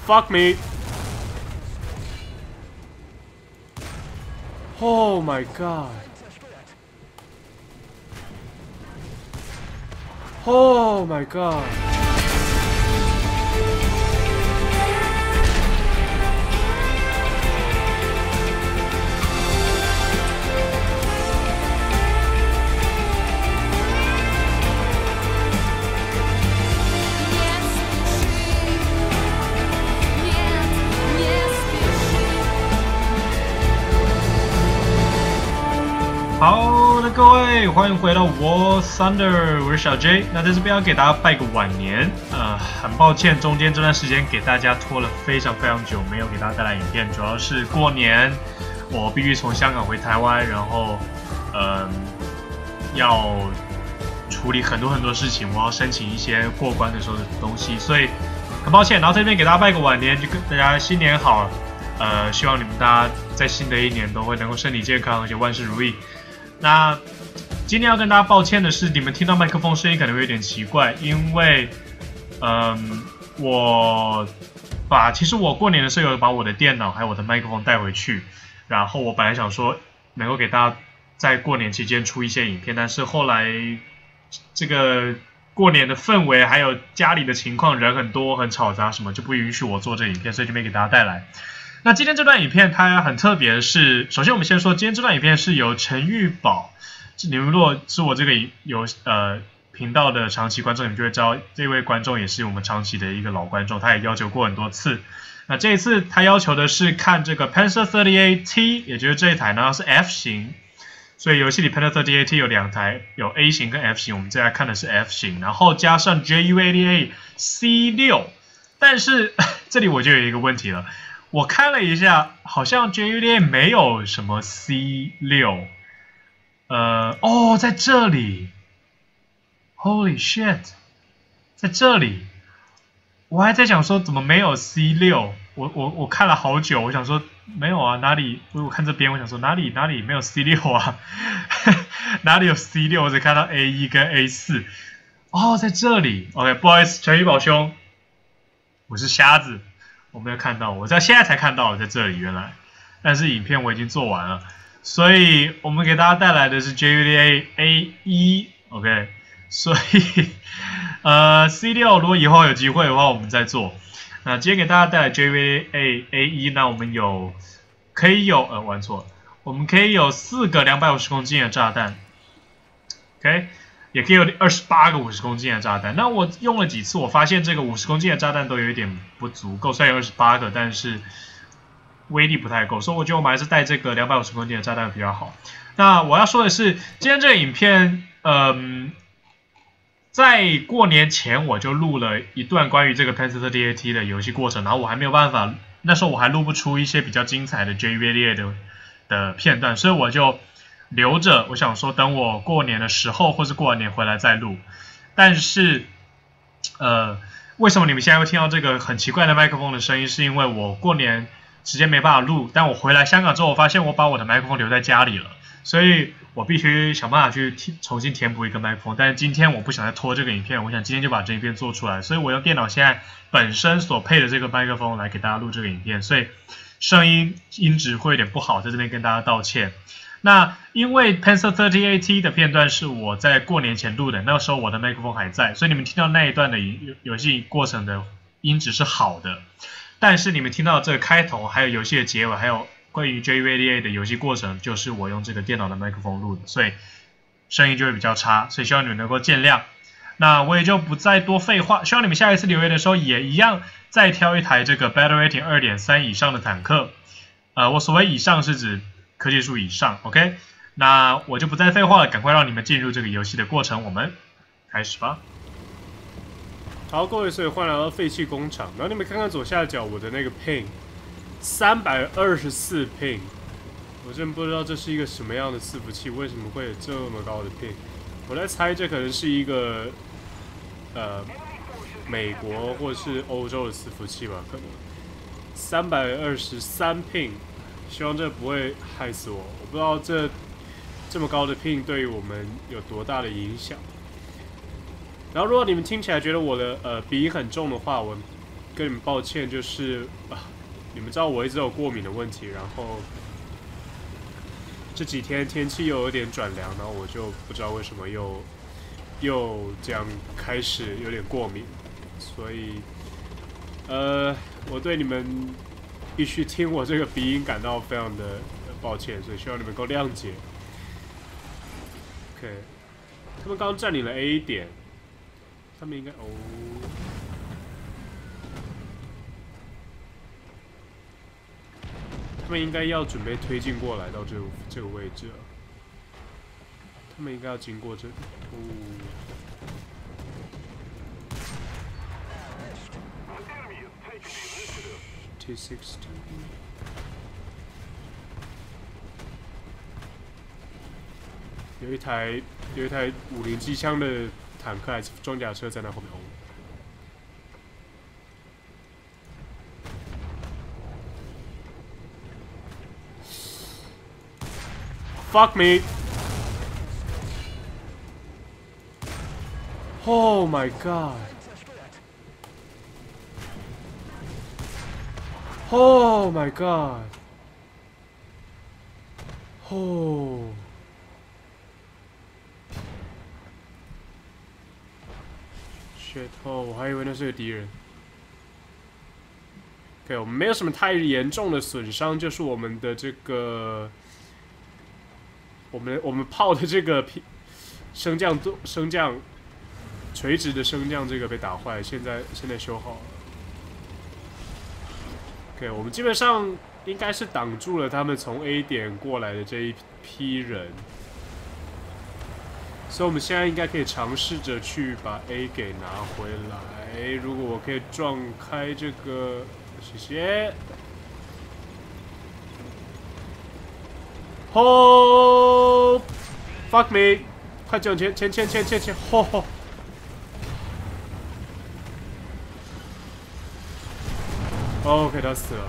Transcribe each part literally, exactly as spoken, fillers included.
fuck me! Oh my god! Oh my god! 好的，各位，欢迎回到 War Thunder， 我是小 J。那在这边要给大家拜个晚年，呃，很抱歉，中间这段时间给大家拖了非常非常久，没有给大家带来影片，主要是过年，我必须从香港回台湾，然后，嗯、呃，要处理很多很多事情，我要申请一些过关的时候的东西，所以很抱歉。然后这边给大家拜个晚年，就跟大家新年好，呃，希望你们大家在新的一年都会能够身体健康，而且万事如意。那今天要跟大家抱歉的是，你们听到麦克风声音可能会有点奇怪，因为，嗯，我把其实我过年的时候有把我的电脑还有我的麦克风带回去，然后我本来想说能够给大家在过年期间出一些影片，但是后来这个过年的氛围还有家里的情况，人很多很吵杂什么，就不允许我做这影片，所以就没给大家带来。那今天这段影片它很特别的是，首先我们先说，今天这段影片是由陈玉宝，你们如果是我这个有呃频道的长期观众，你们就会知道这位观众也是我们长期的一个老观众，他也要求过很多次。那这一次他要求的是看这个 Panzer 三十八 T， 也就是这一台呢是 F 型，所以游戏里 Panzer 三十八 T 有两台，有 A 型跟 F 型，我们这来看的是 F 型，然后加上 Ju 八十八 C 六， 但是这里我就有一个问题了。我看了一下，好像 Ju 八十八 没有什么 C 六， 呃，哦，在这里 ，Holy shit， 在这里，我还在想说怎么没有 C 六， 我我我看了好久，我想说没有啊，哪里？我看这边，我想说哪里哪里没有 C 六 啊？哪里有 C 六？ 我只看到 A 一 跟 A 四， 哦，在这里 ，OK， 不好意思，陈玉宝兄，我是瞎子。我没有看到，我在现在才看到，在这里原来，但是影片我已经做完了，所以我们给大家带来的是 Ju 八十八 A 一 ，OK， 所以呃 C 六 如果以后有机会的话，我们再做。那今天给大家带来 Ju 八十八 A 一，那我们有可以有呃玩错了，我们可以有四个两百五十公斤的炸弹 ，OK。也可以有二十八个五十公斤的炸弹。那我用了几次，我发现这个五十公斤的炸弹都有一点不足够，虽然有二十八个，但是威力不太够，所以我觉得我们还是带这个两百五十公斤的炸弹比较好。那我要说的是，今天这个影片，嗯，在过年前我就录了一段关于这个 Panzer 三十八 T 的游戏过程，然后我还没有办法，那时候我还录不出一些比较精彩的 Ju 八十八 的的片段，所以我就留着，我想说等我过年的时候，或是过完年回来再录。但是，呃，为什么你们现在会听到这个很奇怪的麦克风的声音？是因为我过年时间没办法录，但我回来香港之后，我发现我把我的麦克风留在家里了，所以我必须想办法去重新填补一个麦克风。但是今天我不想再拖这个影片，我想今天就把这一片做出来，所以我用电脑现在本身所配的这个麦克风来给大家录这个影片，所以声音音质会有点不好，在这边跟大家道歉。那因为 Panzer 三十八 T 的片段是我在过年前录的，那个时候我的麦克风还在，所以你们听到那一段的游戏过程的音质是好的。但是你们听到这个开头，还有游戏的结尾，还有关于 Ju 八十八 的游戏过程，就是我用这个电脑的麦克风录的，所以声音就会比较差，所以希望你们能够见谅。那我也就不再多废话，希望你们下一次留言的时候也一样再挑一台这个 Battle Rating 二点三 以上的坦克。呃，我所谓以上是指科技树以上 ，OK？ 那我就不再废话了，赶快让你们进入这个游戏的过程，我们开始吧。 好，各位，所以换来到废弃工厂，然后你们看看左下角我的那个 ping， 三百二十四 ping， 我真不知道这是一个什么样的伺服器，为什么会有这么高的 ping？ 我在猜这可能是一个呃美国或是欧洲的伺服器吧，可能三百二十三 ping。希望这不会害死我。我不知道这这么高的 ping 对于我们有多大的影响。然后，如果你们听起来觉得我的呃鼻音很重的话，我跟你们抱歉，就是啊，你们知道我一直有过敏的问题，然后这几天天气又有点转凉，然后我就不知道为什么又又这样开始有点过敏，所以呃，我对你们必须听我这个鼻音感到非常的抱歉，所以希望你们能够谅解。OK， 他们刚占领了 A 点，他们应该哦。他们应该要准备推进过来到这个这个位置了。他们应该要经过这里。哦 T 六十。有一台有一台五零机枪的坦克还是装甲车在那后面。Fuck me! Oh my god! Oh my god! Oh! Shit! 哦，我还以为那是个敌人。OK， 我们没有什么太严重的损伤，就是我们的这个。我们我们炮的这个升降升降垂直的升降这个被打坏，现在现在修好了。OK， 我们基本上应该是挡住了他们从 A 点过来的这一批人，所以我们现在应该可以尝试着去把 A 给拿回来。如果我可以撞开这个，谢谢。Oh, fuck me！ 快救前前前前前前！吼吼！哦 ，OK， 他死了。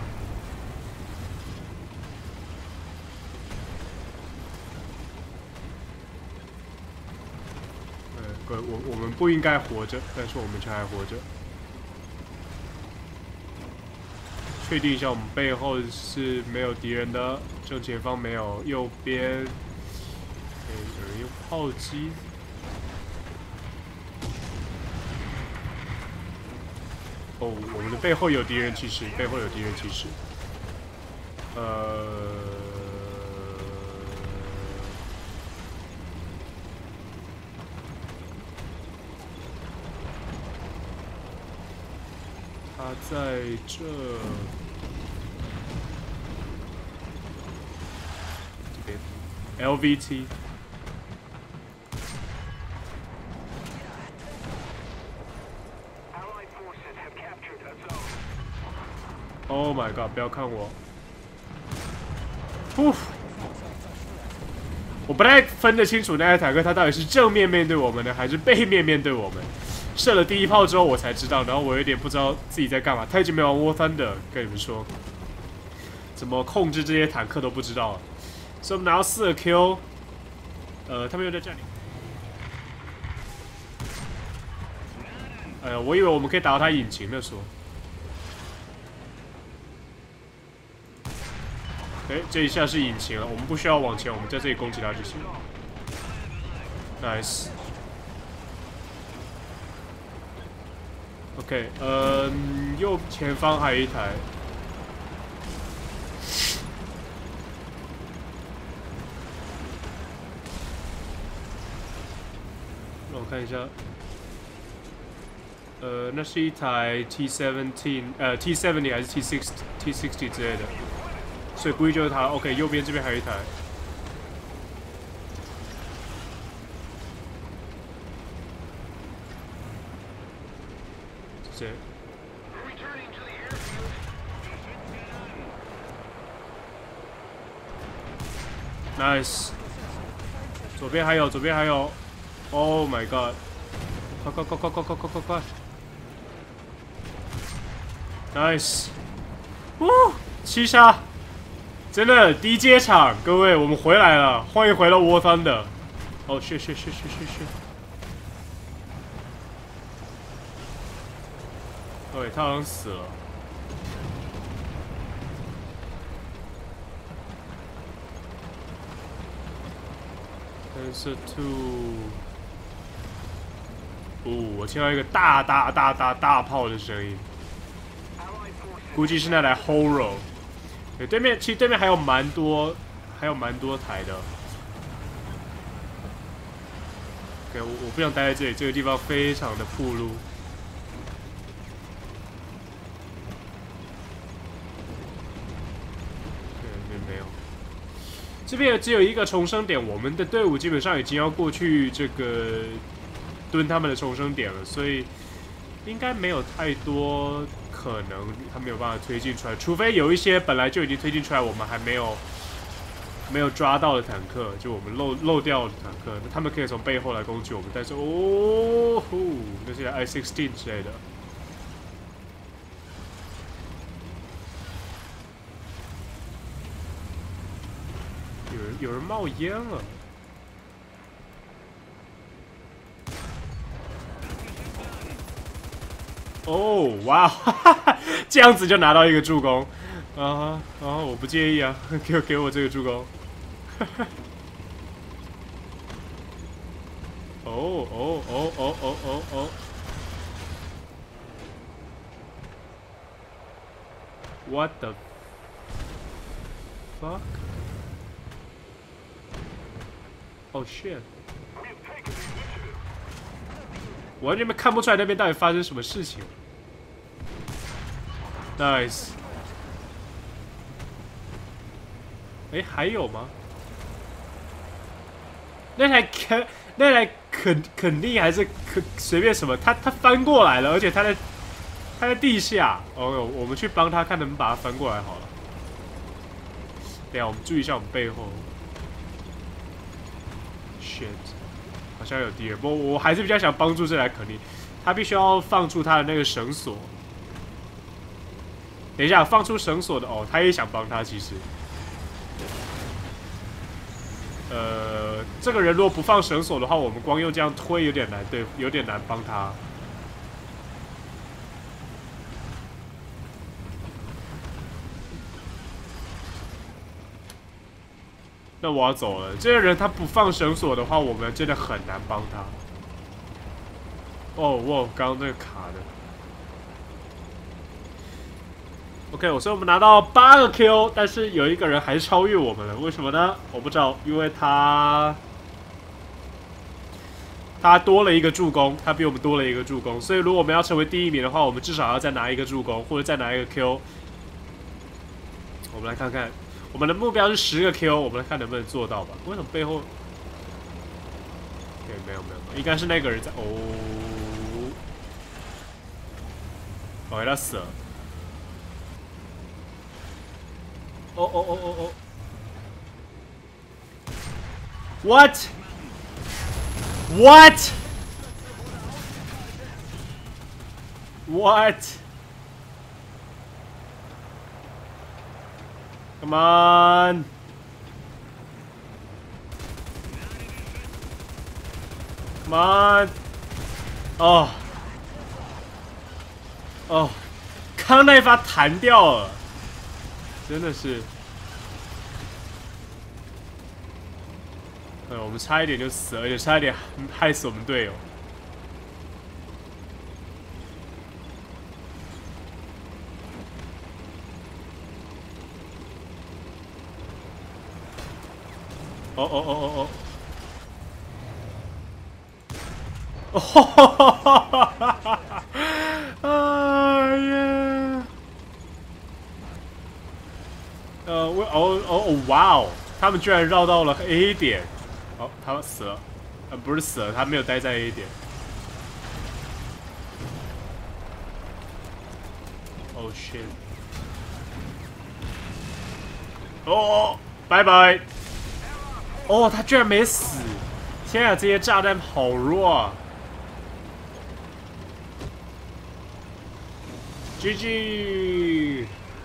呃，各位，我我们不应该活着，但是我们却还活着。确定一下，我们背后是没有敌人的。正前方没有，右边，诶，有人用炮击。哦，我们的背后有敌人，其实背后有敌人，其实，呃，他在这。L V T。Oh my god！ 不要看我。呼！我不太分得清楚那台坦克它到底是正面面对我们呢，还是背面面对我们。射了第一炮之后我才知道，然后我有点不知道自己在干嘛。他已经没有 War Thunder， 跟你们说，怎么控制这些坦克都不知道了。所以我们拿到四个 Q， 呃，他们又在占领。哎呀，我以为我们可以打到他引擎的说。哎，这一下是引擎了，我们不需要往前，我们在这里攻击他就行了。Nice。OK， 呃，右前方还有一台。让我看一下，呃，那是一台 T 十七， 呃 T 七十 还是 T 六十 T 六十之类的，所以估计就是它。OK， 右边这边还有一台。这些。Nice。左边还有，左边还有。Oh my god！ 快快快快快快快快快 ！Nice！ 呜，七杀！真的低阶场，各位，我们回来了，欢迎回到War Thunder。哦，是是是是是是。 对，他好像死了。Answer two。哦，我听到一个大大大大大炮的声音，估计是那台 Horo。对，对面其实对面还有蛮多，还有蛮多台的。OK， 我我不想待在这里，这个地方非常的暴露。没有，这边只有一个重生点，我们的队伍基本上已经要过去这个蹲他们的重生点了，所以应该没有太多可能他没有办法推进出来，除非有一些本来就已经推进出来，我们还没有没有抓到的坦克，就我们漏漏掉的坦克，那他们可以从背后来攻击我们，但是哦吼，那些 I 十六 之类的。有人有人冒烟了。哦，哇，哈哈，这样子就拿到一个助攻，啊啊，我不介意啊，给给我这个助攻。哦哦哦哦哦哦哦。What the fuck? Oh shit! 我完全没看不出来那边到底发生什么事情。Nice。哎，还有吗？那台肯那台肯肯定还是可随便什么，他他翻过来了，而且他在他在地下。哦，我们去帮他，看能不能把他翻过来好了。等一下，我们注意一下我们背后。Shit。好像有敌人，不，我还是比较想帮助这台肯尼，他必须要放出他的那个绳索。等一下，放出绳索的哦，他也想帮他，其实。呃，这个人如果不放绳索的话，我们光用这样推有点难，对，有点难帮他。那我要走了。这个人他不放绳索的话，我们真的很难帮他。哦，哇，刚刚那个卡的。OK， 所以我们拿到八个 Q， 但是有一个人还是超越我们了，为什么呢？我不知道，因为他他多了一个助攻，他比我们多了一个助攻，所以如果我们要成为第一名的话，我们至少要再拿一个助攻，或者再拿一个 Q。我们来看看。我们的目标是十个 Q， 我们来看能不能做到吧。为什么背后？对，没有没有，应该是那个人在。哦，哦，他死了。哦哦哦哦哦 ！What? What? What? Come on! Come on! 哦哦，刚那一发弹掉了，真的是。呃，我们差一点就死了，而且差一点害死我们队友。哦哦哦哦哦！哦哈哈哈哈哈哈！哎呀！呃，我哦哦哦，哇哦！他们居然绕到了 A 点。哦，他死了，呃，不是死了，他没有待在 A 点。Oh shit！ 哦，拜拜。哦，他居然没死！天啊，这些炸弹好弱啊 ！G G。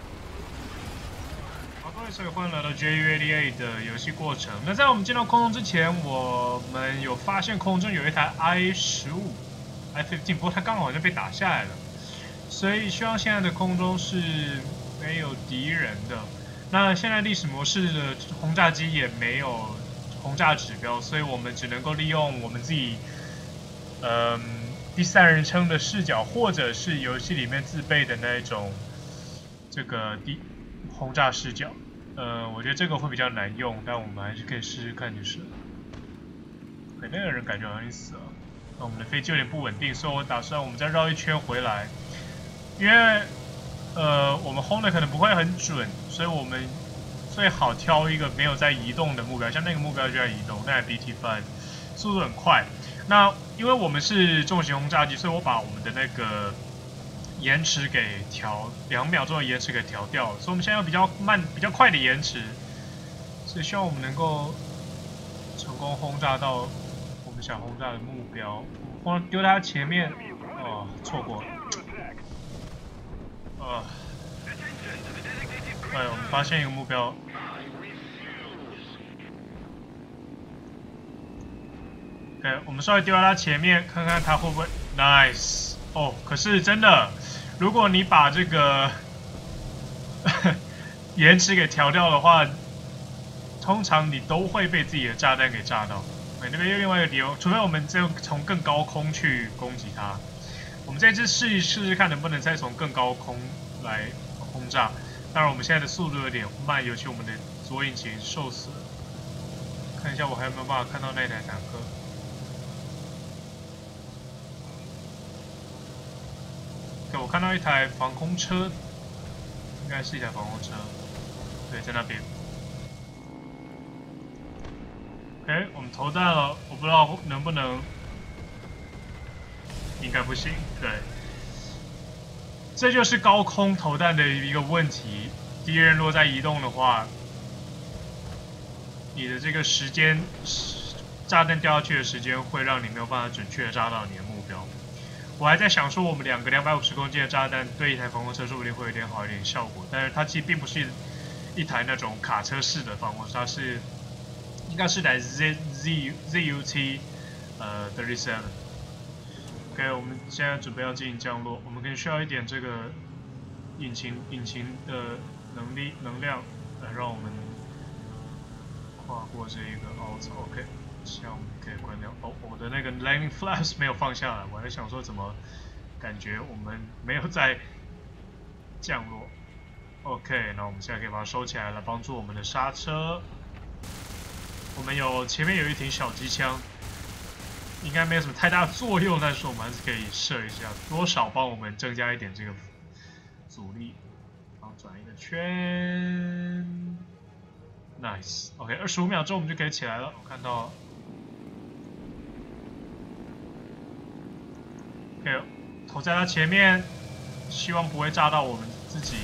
好，各位，所以欢迎来到 J U A D A 的游戏过程。那在我们进到空中之前，我们有发现空中有一台 I 十五 I 十五，不过它刚好好像被打下来了。 所以希望现在的空中是没有敌人的。那现在历史模式的轰炸机也没有轰炸指标，所以我们只能够利用我们自己，嗯，第三人称的视角，或者是游戏里面自备的那种这个第轰炸视角。呃，我觉得这个会比较难用，但我们还是可以试试看就是了。OK，那个人感觉好像死了。那我们的飞机有点不稳定，所以我打算我们再绕一圈回来，因为呃我们轰的可能不会很准，所以我们最好挑一个没有在移动的目标，像那个目标就在移动，那 B T 五 速度很快。那因为我们是重型轰炸机，所以我把我们的那个延迟给调两秒钟的延迟给调掉了，所以我们现在有比较慢、比较快的延迟，所以希望我们能够成功轰炸到我们想轰炸的目标。我丢他前面，哦，错过了。呃，哎，我们发现一个目标。OK， 我们稍微丢到他前面，看看他会不会 nice。哦，可是真的，如果你把这个延迟给调掉的话，通常你都会被自己的炸弹给炸到。哎，那边有另外一个敌人，除非我们再从更高空去攻击它。我们这次试一试试看能不能再从更高空来轰炸。当然，我们现在的速度有点慢，尤其我们的左引擎受死了。看一下我还有没有办法看到那台坦克。OK， 我看到一台防空车，应该是一台防空车，对，在那边。OK， 我们投弹了，我不知道能不能，应该不行。对，这就是高空投弹的一个问题。敌人若在移动的话，你的这个时间，炸弹掉下去的时间会让你没有办法准确的炸到你的目标。我还在想说，我们两个两百五十公斤的炸弹对一台防空车说不定会有点好一点效果，但是它其实并不是一台那种卡车式的防空车，它是。应该是台 Z Z Z U T 呃三十七。OK， 我们现在准备要进行降落，我们可以需要一点这个引擎引擎的能力能量来让我们跨过这一个凹槽。OK， 这样我们可以关掉。哦，我的那个 landing flaps 没有放下来，我还想说怎么感觉我们没有在降落。OK， 那我们现在可以把它收起来，来帮助我们的刹车。我们有前面有一挺小机枪，应该没有什么太大的作用，但是我们还是可以射一下，多少帮我们增加一点这个阻力。然后转一个圈 ，nice。OK， 二十五秒钟我们就可以起来了。我看到 ，OK， 投在它前面，希望不会炸到我们自己。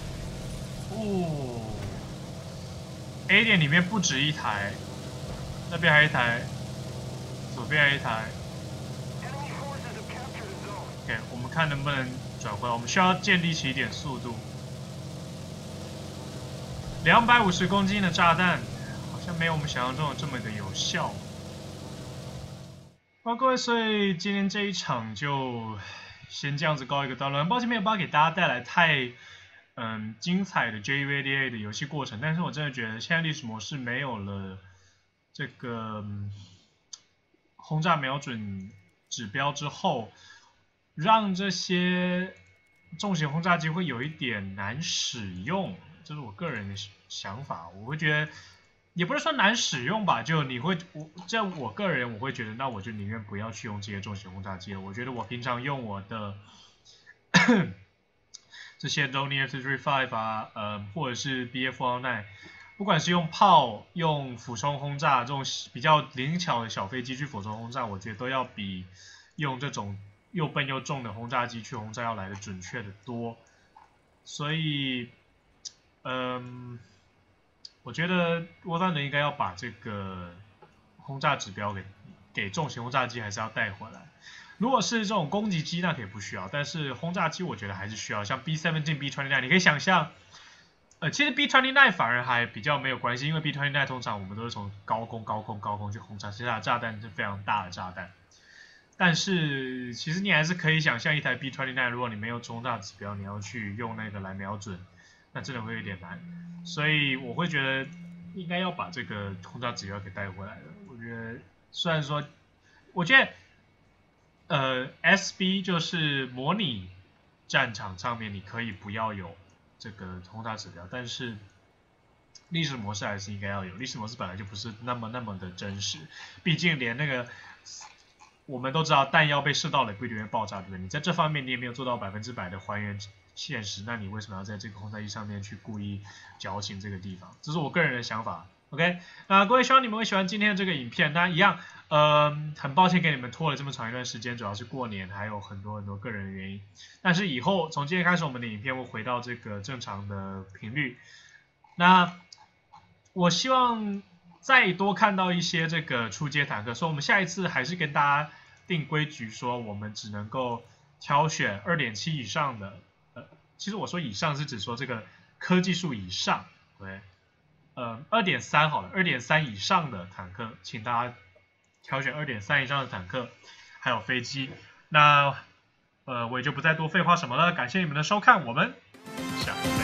哦 ，A 点里面不止一台。那边还有一台，左边还有一台。OK， 我们看能不能转回来。我们需要建立起一点速度。两百五十公斤的炸弹好像没有我们想象中的这么的有效。好，各位，所以今天这一场就先这样子告一个段落。很抱歉没有办法给大家带来太嗯精彩的 J V D A 的游戏过程，但是我真的觉得现在历史模式没有了。这个轰炸瞄准指标之后，让这些重型轰炸机会有一点难使用，这是我个人的想法。我会觉得，也不是说难使用吧，就你会，我在我个人我会觉得，那我就宁愿不要去用这些重型轰炸机了。我觉得我平常用我的这些 Dornier two thirty-five 啊，呃，或者是 B F one oh nine。不管是用炮、用俯冲轰炸这种比较灵巧的小飞机去俯冲轰炸，我觉得都要比用这种又笨又重的轰炸机去轰炸要来的准确的多。所以，嗯，我觉得沃丹人应该要把这个轰炸指标给给重型轰炸机还是要带回来。如果是这种攻击机，那可以不需要，但是轰炸机我觉得还是需要，像 B seventeen、B twenty-nine， 你可以想象。呃，其实 B twenty-nine 反而还比较没有关系，因为 B twenty-nine 通常我们都是从高空、高空、高空去轰炸，其实它的炸弹是非常大的炸弹。 但是其实你还是可以想象一台 B 二十九，如果你没有冲大指标，你要去用那个来瞄准，那真的会有点难。所以我会觉得应该要把这个轰炸指标给带回来了。我觉得虽然说，我觉得呃 S B 就是模拟战场上面你可以不要有这个轰炸指标，但是历史模式还是应该要有。历史模式本来就不是那么那么的真实，毕竟连那个。我们都知道弹药被射到了不一定会爆炸，对不对？你在这方面你也没有做到百分之百的还原现实，那你为什么要在这个轰炸机上面去故意矫情这个地方？这是我个人的想法。OK， 那各位希望你们会喜欢今天的这个影片。那一样，呃，很抱歉给你们拖了这么长一段时间，主要是过年，还有很多很多个人的原因。但是以后从今天开始，我们的影片会回到这个正常的频率。那我希望。再多看到一些这个初阶坦克，所以我们下一次还是跟大家定规矩，说我们只能够挑选 二点七 以上的。呃，其实我说以上是指说这个科技树以上，对，呃 ，二点三 好了 ，二点三 以上的坦克，请大家挑选 二点三 以上的坦克，还有飞机。那呃，我也就不再多废话什么了，感谢你们的收看，我们下。